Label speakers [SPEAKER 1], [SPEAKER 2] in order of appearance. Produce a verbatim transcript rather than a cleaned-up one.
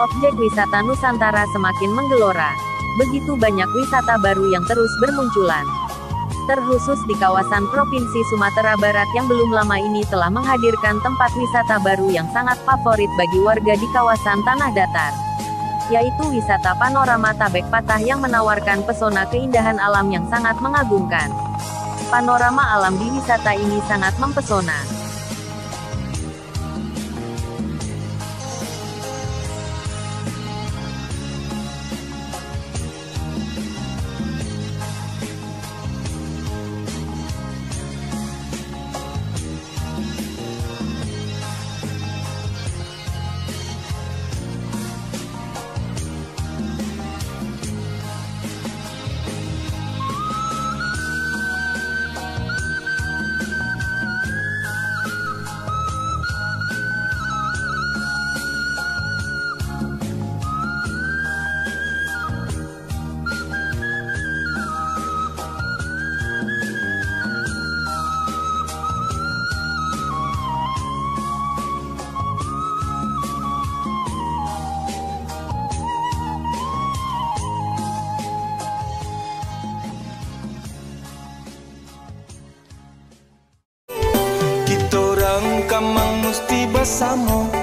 [SPEAKER 1] Objek wisata Nusantara semakin menggelora. Begitu banyak wisata baru yang terus bermunculan. Terkhusus di kawasan Provinsi Sumatera Barat yang belum lama ini telah menghadirkan tempat wisata baru yang sangat favorit bagi warga di kawasan Tanah Datar. Yaitu wisata panorama Tabek Patah yang menawarkan pesona keindahan alam yang sangat mengagumkan. Panorama alam di wisata ini sangat mempesona.
[SPEAKER 2] Kamang mesti bersama